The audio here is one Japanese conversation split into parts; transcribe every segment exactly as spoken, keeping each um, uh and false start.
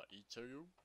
いっちゃうよ。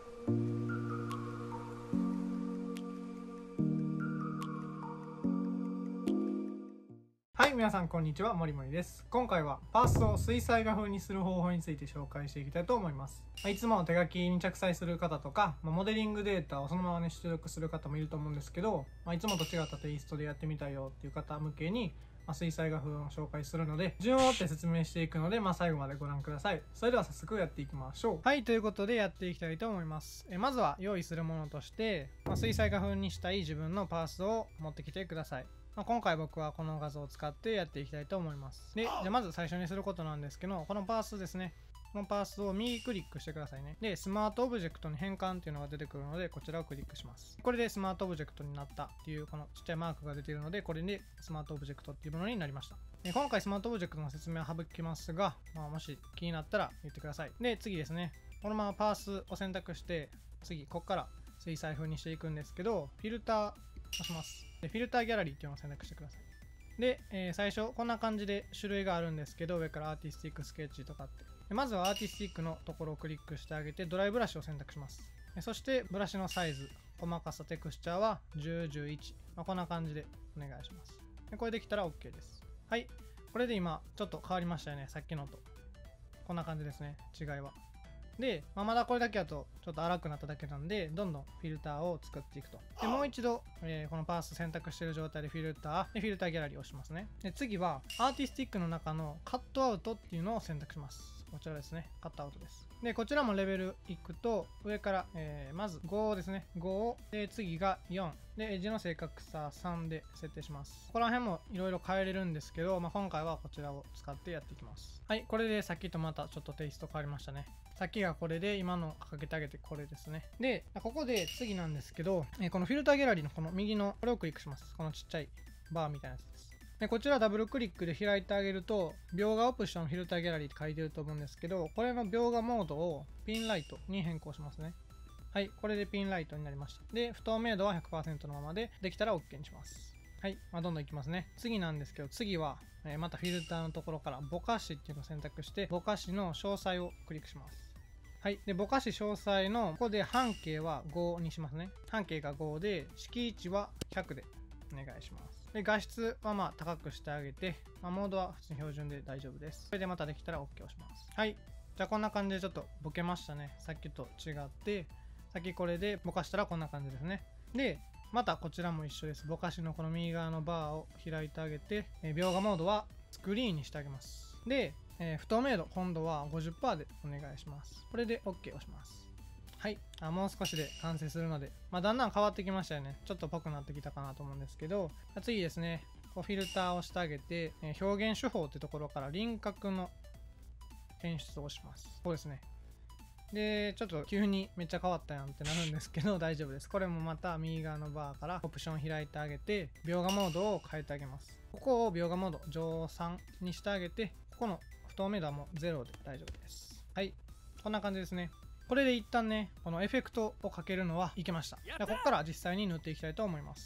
はい、皆さんこんにちは、もりもりです。今回はパースを水彩画風にする方法について紹介していきたいと思います。いつも手書きに着彩する方とか、モデリングデータをそのままね出力する方もいると思うんですけど、いつもと違ったテイストでやってみたいよっていう方向けに、水彩画風を紹介するので、順を追って説明していくので、まあ、最後までご覧ください。それでは早速やっていきましょう。はい、ということでやっていきたいと思います。えまずは用意するものとして、まあ、水彩画風にしたい自分のパースを持ってきてください。まあ、今回僕はこの画像を使ってやっていきたいと思います。で、じゃあまず最初にすることなんですけど、このパースですね。このパースを右クリックしてくださいね。で、スマートオブジェクトに変換っていうのが出てくるので、こちらをクリックします。これでスマートオブジェクトになったっていう、このちっちゃいマークが出ているので、これでスマートオブジェクトっていうものになりました。で今回スマートオブジェクトの説明は省きますが、まあ、もし気になったら言ってください。で、次ですね。このままパースを選択して、次、ここから水彩風にしていくんですけど、フィルターを押します。で、フィルターギャラリーっていうのを選択してください。で、えー、最初こんな感じで種類があるんですけど、上からアーティスティックスケッチとかってでまずはアーティスティックのところをクリックしてあげて、ドライブラシを選択します。そしてブラシのサイズ、細かさ、テクスチャーはじゅう、じゅういち、まあ、こんな感じでお願いします。でこれできたら OK です。はい、これで今ちょっと変わりましたよね、さっきのと。こんな感じですね、違いは。で、まあ、まだこれだけだとちょっと荒くなっただけなんで、どんどんフィルターを作っていくと。で、もう一度、えー、このパース選択している状態でフィルター、でフィルターギャラリーを押しますね。で、次はアーティスティックの中のカットアウトっていうのを選択します。こちらですね、カットアウトです。で、こちらもレベルいくと、上から、えー、まずごですね、ご、で、次がよん、で、エッジの正確ささんで設定します。ここら辺もいろいろ変えれるんですけど、まあ、今回はこちらを使ってやっていきます。はい、これでさっきとまたちょっとテイスト変わりましたね。さっきがこれで、今のかけてあげてこれですね。で、ここで次なんですけど、このフィルターギャラリーのこの右のこれをクリックします。このちっちゃいバーみたいなやつです。でこちらダブルクリックで開いてあげると、描画オプションフィルターギャラリーって書いてると思うんですけど、これの描画モードをピンライトに変更しますね。はい、これでピンライトになりました。で、不透明度は ひゃくパーセント のままで、できたら OK にします。はい、まあ、どんどんいきますね。次なんですけど、次は、えー、またフィルターのところからぼかしっていうのを選択して、ぼかしの詳細をクリックします。はい。で、ぼかし詳細の、ここで半径はごにしますね。半径がごで、敷地はひゃくでお願いします。で、画質はまあ高くしてあげて、まあ、モードは普通に標準で大丈夫です。それでまたできたら OK を押します。はい。じゃあこんな感じでちょっとボケましたね。さっきと違って、さっきこれでぼかしたらこんな感じですね。で、またこちらも一緒です。ぼかしのこの右側のバーを開いてあげて、え描画モードはスクリーンにしてあげます。で、えー、不透明度、今度は ごじゅっパーセント でお願いします。これで OK を押します。はい。あもう少しで完成するので、まあ、だんだん変わってきましたよね。ちょっとぽくなってきたかなと思うんですけど、次ですね、こうフィルターをしてあげて、えー、表現手法ってところから輪郭の検出をします。こうですね。で、ちょっと急にめっちゃ変わったやんってなるんですけど、大丈夫です。これもまた右側のバーからオプション開いてあげて、描画モードを変えてあげます。ここを描画モード乗算にしてあげて、ここの不透明度はもうゼロで大丈夫です。はい。こんな感じですね。これで一旦ね、このエフェクトをかけるのはいけました。でここから実際に塗っていきたいと思います。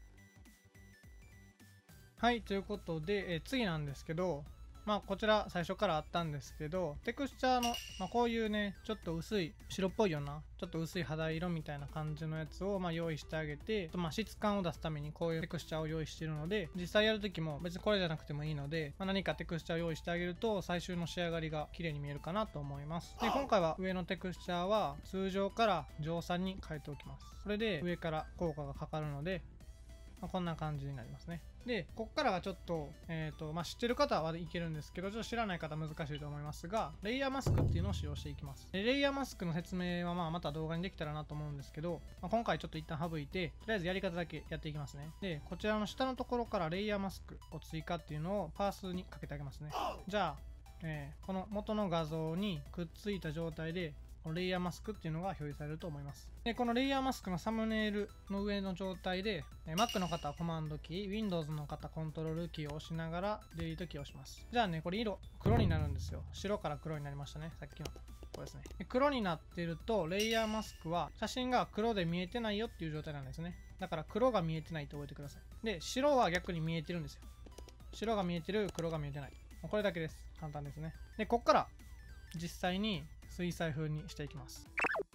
はい、ということで、え次なんですけど、まあこちら最初からあったんですけど、テクスチャーの、まあ、こういうね、ちょっと薄い、白っぽいような、ちょっと薄い肌色みたいな感じのやつをまあ用意してあげて、まあ、質感を出すためにこういうテクスチャーを用意しているので、実際やるときも別にこれじゃなくてもいいので、まあ、何かテクスチャーを用意してあげると、最終の仕上がりが綺麗に見えるかなと思います。で、今回は上のテクスチャーは通常から乗算に変えておきます。これで上から効果がかかるので、まあ、こんな感じになりますね。で、こっからがちょっと、えっと、まあ、知ってる方はいけるんですけど、ちょっと知らない方は難しいと思いますが、レイヤーマスクっていうのを使用していきます。でレイヤーマスクの説明はまあまた動画にできたらなと思うんですけど、まあ、今回ちょっと一旦省いて、とりあえずやり方だけやっていきますね。で、こちらの下のところからレイヤーマスクを追加っていうのをパースにかけてあげますね。じゃあ、えー、この元の画像にくっついた状態で、レイヤーマスクっていうのが表示されると思います。で、このレイヤーマスクのサムネイルの上の状態で、Mac の方はコマンドキー、Windows の方コントロールキーを押しながらデリートキーを押します。じゃあね、これ色黒になるんですよ。白から黒になりましたね。さっきの。ここですね。で黒になってると、レイヤーマスクは写真が黒で見えてないよっていう状態なんですね。だから黒が見えてないと覚えてください。で、白は逆に見えてるんですよ。白が見えてる、黒が見えてない。これだけです。簡単ですね。で、こっから実際に水彩風にしていきます。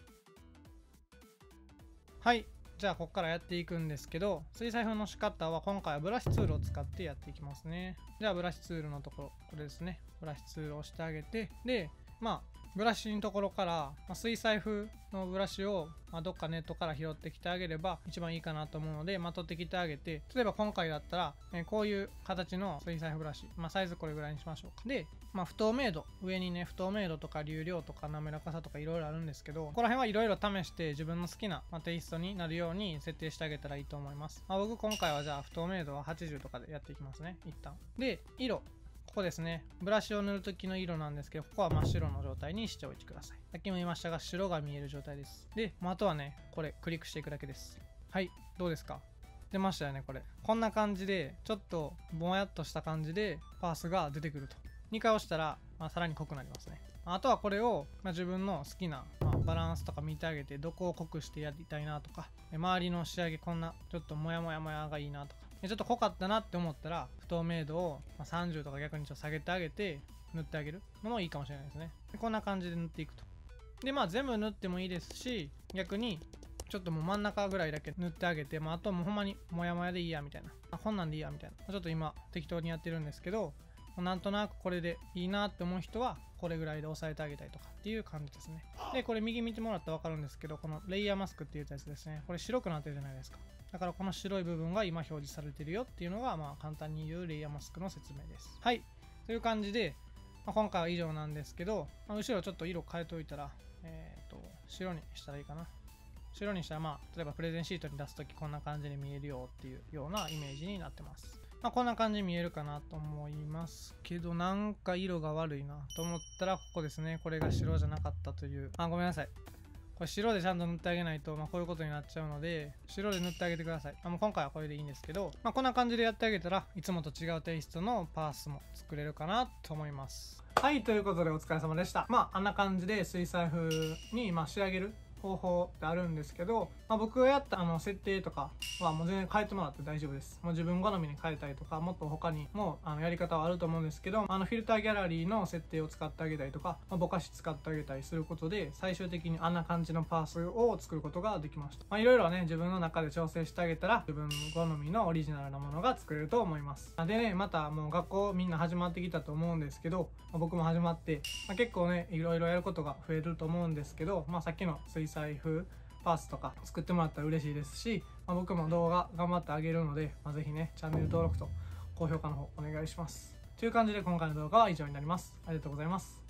はい、じゃあここからやっていくんですけど、水彩風の仕方は今回はブラシツールを使ってやっていきますね。じゃあブラシツールのところ、これですね。ブラシツールを押してあげて、で、まあ、ブラシのところから、まあ、水彩風のブラシを、まあ、どっかネットから拾ってきてあげれば一番いいかなと思うので、まとってきてあげて、例えば今回だったら、えー、こういう形の水彩風ブラシ、まあ、サイズこれぐらいにしましょうか。で、まあ、不透明度、上にね、不透明度とか流量とか滑らかさとかいろいろあるんですけど、ここら辺はいろいろ試して自分の好きな、まあ、テイストになるように設定してあげたらいいと思います。まあ、僕今回はじゃあ不透明度ははちじゅうとかでやっていきますね、一旦。で、色。ここですね。ブラシを塗るときの色なんですけど、ここは真っ白の状態にしておいてください。さっきも言いましたが、白が見える状態です。で、もうあとはね、これクリックしていくだけです。はい、どうですか？出ましたよね、これ。こんな感じで、ちょっとぼやっとした感じでパースが出てくると。にかい押したら、まあ、さらに濃くなりますね。あとはこれを、まあ、自分の好きな、まあ、バランスとか見てあげて、どこを濃くしてやりたいなとか、周りの仕上げこんなちょっとモヤモヤモヤがいいなとか、ちょっと濃かったなって思ったら不透明度をさんじゅうとか逆にちょっと下げてあげて塗ってあげるのもいいかもしれないですね。でこんな感じで塗っていくと。でまあ全部塗ってもいいですし、逆にちょっともう真ん中ぐらいだけ塗ってあげて、まあ、あともうほんまにモヤモヤでいいやみたいな、あこんなんでいいやみたいな、ちょっと今適当にやってるんですけど、なんとなくこれでいいなって思う人はこれぐらいで押さえてあげたりとかっていう感じですね。でこれ右見てもらったら分かるんですけど、このレイヤーマスクっていうやつですね、これ白くなってるじゃないですか。だからこの白い部分が今表示されてるよっていうのが、まあ簡単に言うレイヤーマスクの説明です。はい。という感じで、まあ、今回は以上なんですけど、まあ、後ろちょっと色変えておいたら、えっと、白にしたらいいかな。白にしたら、まあ、例えばプレゼンシートに出すときこんな感じに見えるよっていうようなイメージになってます。まあ、こんな感じに見えるかなと思いますけど、なんか色が悪いなと思ったら、ここですね。これが白じゃなかったという。あ、ごめんなさい。これ白でちゃんと塗ってあげないと、まあ、こういうことになっちゃうので、白で塗ってあげてください。あもう今回はこれでいいんですけど、まあ、こんな感じでやってあげたらいつもと違うテイストのパースも作れるかなと思います。はい、ということでお疲れ様でした。まああんな感じで水彩風にまあ仕上げる方法ってあるんですけど、まあ、僕がやったあの設定とかはもう全然変えてもらって大丈夫です。もう自分好みに変えたりとか、もっと他にもあのやり方はあると思うんですけど、あのフィルターギャラリーの設定を使ってあげたりとか、まあ、ぼかし使ってあげたりすることで最終的にあんな感じのパースを作ることができました。まあいろいろね自分の中で調整してあげたら自分好みのオリジナルなものが作れると思います。でね、またもう学校みんな始まってきたと思うんですけど、まあ、僕も始まって、まあ、結構ねいろいろやることが増えると思うんですけど、まあさっきの水彩風パースとか作ってもらったら嬉しいですし、まあ、僕も動画頑張ってあげるので、まあ、ぜひねチャンネル登録と高評価の方お願いします。という感じで今回の動画は以上になります。ありがとうございます。